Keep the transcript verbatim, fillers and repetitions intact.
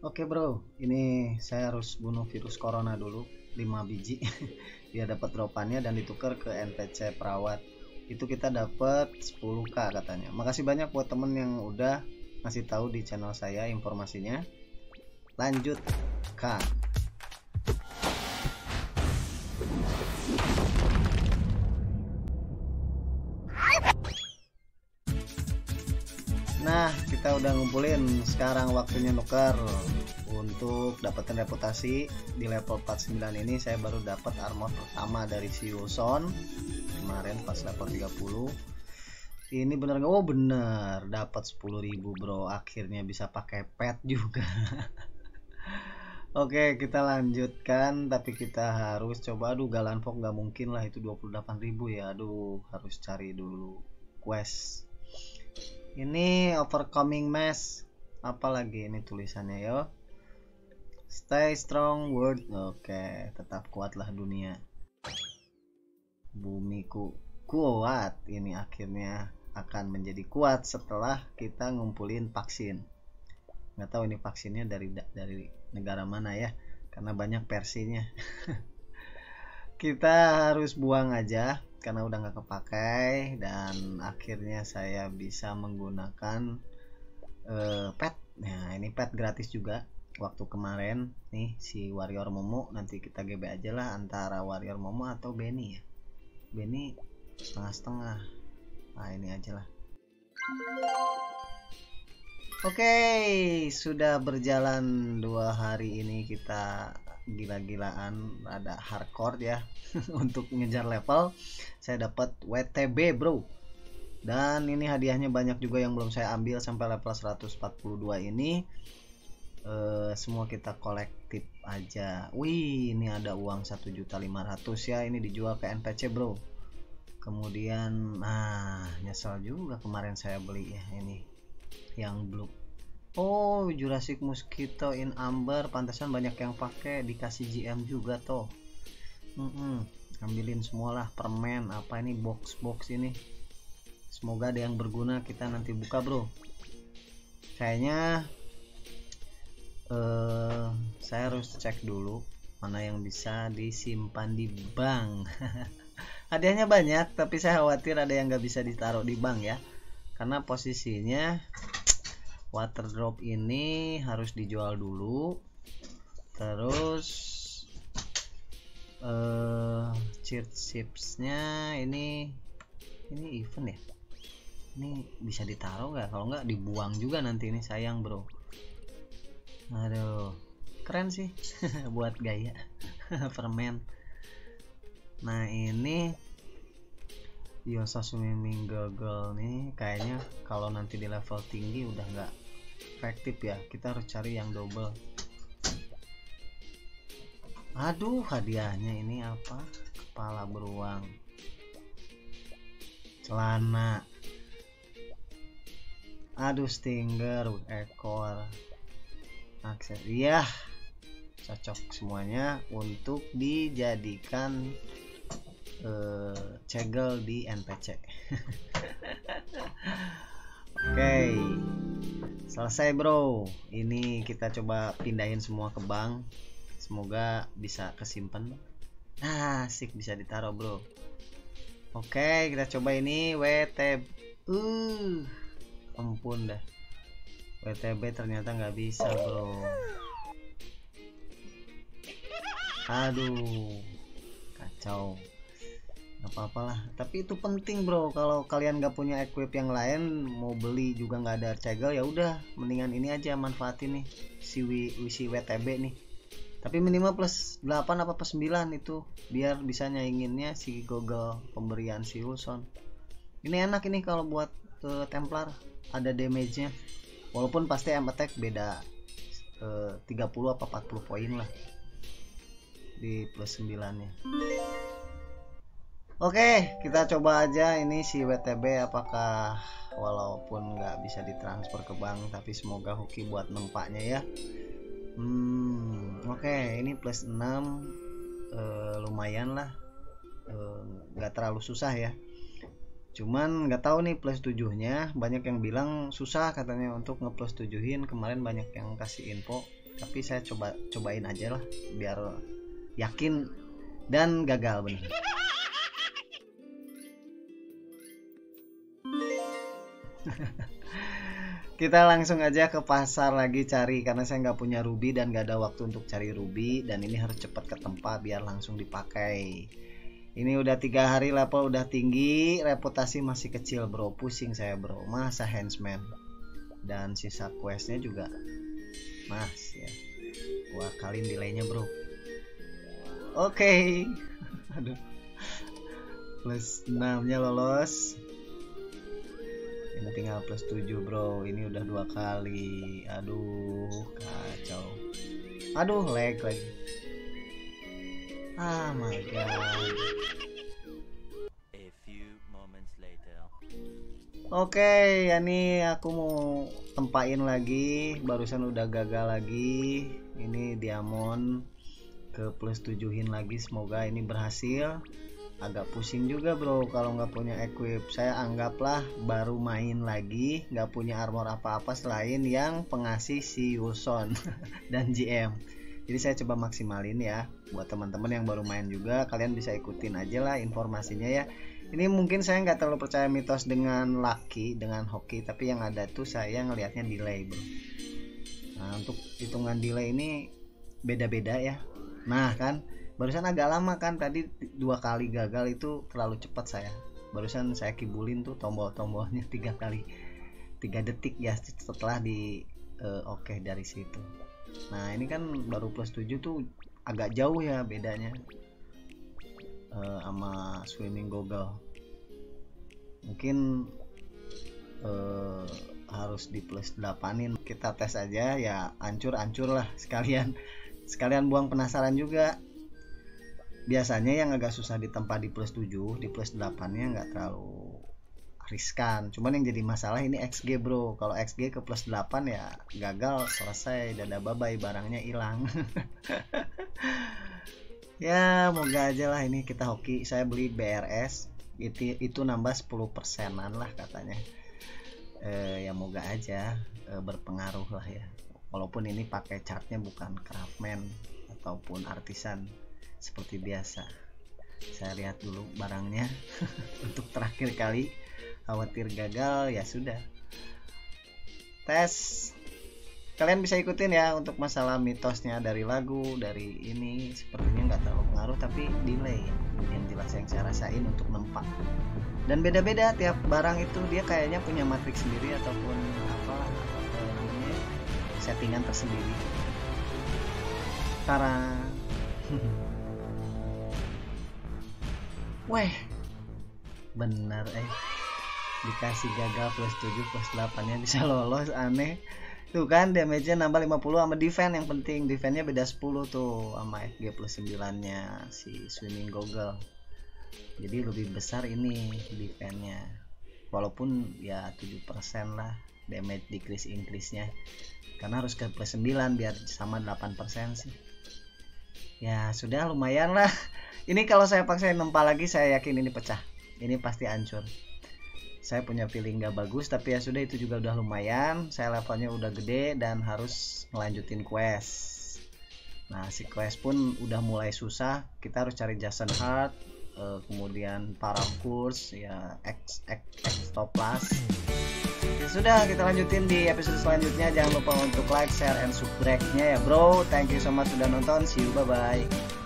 Oke bro, ini saya harus bunuh virus corona dulu lima biji biar dapat dropannya dan ditukar ke N P C perawat. Itu kita dapat sepuluh k katanya. Makasih banyak buat temen yang udah ngasih tahu di channel saya informasinya. Lanjut kan. Nah, kita udah ngumpulin. Sekarang waktunya nuker untuk dapetin reputasi. Di level empat puluh sembilan ini saya baru dapat armor pertama dari si Wilson kemarin pas level tiga puluh. Ini bener nggak? Oh bener, dapat sepuluh ribu bro. Akhirnya bisa pakai pet juga. Oke, kita lanjutkan, tapi kita harus coba. Aduh, Galanfok nggak mungkin lah, itu dua puluh delapan ribu ya. Aduh, harus cari dulu quest. Ini overcoming mass, apalagi ini tulisannya yo. Stay strong world. Oke, tetap kuatlah dunia. Bumiku kuat. Ini akhirnya akan menjadi kuat setelah kita ngumpulin vaksin. Nggak tahu ini vaksinnya dari dari negara mana ya, karena banyak versinya. Kita harus buang aja karena udah nggak kepakai, dan akhirnya saya bisa menggunakan uh, pet. Nah ini pet gratis juga waktu kemarin nih, si warrior Momo. Nanti kita G B aja lah antara warrior Momo atau Benny ya. Benny setengah-setengah. Nah ini aja lah. Oke, sudah berjalan dua hari ini kita gila-gilaan, ada hardcore ya. Untuk ngejar level saya dapat W T B bro, dan ini hadiahnya banyak juga yang belum saya ambil sampai level seratus empat puluh dua ini. e, semua kita kolektif aja. Wih, ini ada uang satu juta lima ratus ya, ini dijual ke N P C bro. Kemudian nah nyesel juga kemarin saya beli ya, ini yang blue. Oh, Jurassic Mosquito in Amber, pantesan banyak yang pakai, dikasih G M juga toh. Mm -mm. Ambilin semualah, permen apa ini, box-box ini. Semoga ada yang berguna, kita nanti buka bro. Kayaknya eh, saya harus cek dulu mana yang bisa disimpan di bank. Hadiahnya banyak, tapi saya khawatir ada yang nggak bisa ditaruh di bank ya, karena posisinya water drop ini harus dijual dulu. Terus uh, cheat chipsnya ini ini event ya, ini bisa ditaruh nggak? Kalau nggak dibuang juga nanti, ini sayang bro. Aduh, keren sih. Buat gaya. Permen. Nah ini Yosa Swimming Goggle nih, kayaknya kalau nanti di level tinggi udah nggak efektif ya, kita harus cari yang double. Aduh, hadiahnya ini apa? Kepala beruang, celana, aduh stinger, ekor, akses. Iya, cocok semuanya untuk dijadikan uh, cegel di N P C. Oke, okay. Selesai bro. Ini kita coba pindahin semua ke bank, semoga bisa kesimpan. Nah, asik, bisa ditaruh bro. Oke, okay, kita coba ini W T B. Uh, ampun dah, W T B ternyata nggak bisa bro. Aduh, kacau. Gak apa-apalah, tapi itu penting bro. Kalau kalian gak punya equip yang lain, mau beli juga nggak ada cegel, ya udah mendingan ini aja, manfaatin nih si, si W T B nih. Tapi minimal plus delapan apa plus sembilan itu, biar bisa nyainginnya si Google pemberian si Wilson. Ini enak ini kalau buat uh, Templar, ada damage nya, walaupun pasti aim attack beda uh, tiga puluh apa empat puluh poin lah di plus sembilan nya. Oke, kita coba aja ini si W T B, apakah walaupun nggak bisa ditransfer ke bank, tapi semoga hoki buat nempaknya ya. Hmm, oke, ini plus enam, eh, lumayan lah, nggak eh, terlalu susah ya. Cuman nggak tahu nih plus tujuhnya, banyak yang bilang susah katanya untuk nge plus tujuhin. Kemarin banyak yang kasih info tapi saya coba cobain aja lah biar yakin dan gagal bener. Kita langsung aja ke pasar lagi cari, karena saya nggak punya ruby dan nggak ada waktu untuk cari ruby, dan ini harus cepat ke tempat biar langsung dipakai. Ini udah tiga hari level udah tinggi, reputasi masih kecil bro, pusing saya bro, masa henchman. Dan sisa questnya juga mas ya, gua kalin delaynya bro. Oke, okay. Aduh, plus enam nya lolos. Ini tinggal plus tujuh bro, ini udah dua kali. Aduh kacau, aduh lag lagi. Ah my god. A few moments later. Oke, okay, ya nih aku mau tempain lagi, barusan udah gagal lagi. Ini diamond ke plus tujuhin lagi, semoga ini berhasil. Agak pusing juga bro kalau nggak punya equip. Saya anggaplah baru main lagi, nggak punya armor apa-apa selain yang pengasih si Wilson dan G M. Jadi saya coba maksimalin ya. Buat teman-teman yang baru main juga, kalian bisa ikutin aja lah informasinya ya. Ini mungkin saya nggak terlalu percaya mitos dengan lucky, dengan hoki, tapi yang ada tuh saya ngelihatnya delay bro. Nah untuk hitungan delay ini beda-beda ya. Nah kan barusan agak lama kan, tadi dua kali gagal itu terlalu cepat saya. Barusan saya kibulin tuh tombol-tombolnya tiga kali, tiga detik ya setelah di uh, oke okay dari situ. Nah ini kan baru plus tujuh tuh agak jauh ya bedanya uh, sama swimming goggle. Mungkin uh, harus di plus delapanin. Kita tes aja ya, ancur-ancur lah sekalian, sekalian buang penasaran juga. Biasanya yang agak susah ditempa di plus tujuh, di plus delapan nya nggak terlalu riskan. Cuman yang jadi masalah ini X G bro. Kalau X G ke plus delapan ya gagal, selesai, dadah bye-bye, barangnya hilang. Ya moga aja lah, ini kita hoki. Saya beli B R S itu, itu nambah sepuluh persenan lah katanya. E, ya moga aja e, berpengaruh lah ya. Walaupun ini pakai chartnya bukan craftman ataupun artisan seperti biasa. Saya lihat dulu barangnya untuk terakhir kali, khawatir gagal ya sudah. Tes, kalian bisa ikutin ya untuk masalah mitosnya dari lagu, dari ini sepertinya nggak terlalu pengaruh, tapi delay yang jelas yang saya rasain untuk nempak. Dan beda-beda tiap barang itu, dia kayaknya punya matriks sendiri ataupun apalah namanya, settingan tersendiri. Tara. Weh, bener eh dikasih gagal plus tujuh plus delapan nya bisa lolos, aneh tuh kan. Damage nya nambah lima puluh sama defense, yang penting defense nya beda sepuluh tuh sama F G plus sembilan nya si swimming goggle. Jadi lebih besar ini defense nya, walaupun ya tujuh persen lah damage decrease increase nya, karena harus ke plus sembilan biar sama delapan persen sih. Ya sudah lumayan lah. Ini kalau saya paksa nempa lagi, saya yakin ini pecah. Ini pasti hancur. Saya punya feeling gak bagus, tapi ya sudah, itu juga udah lumayan. Saya levelnya udah gede dan harus ngelanjutin quest. Nah si quest pun udah mulai susah. Kita harus cari Jason Hart, uh, kemudian Paracourse, ya X X X Toplas. Ya sudah, kita lanjutin di episode selanjutnya. Jangan lupa untuk like, share, and subscribe-nya ya bro. Thank you so much sudah nonton. See you, bye bye.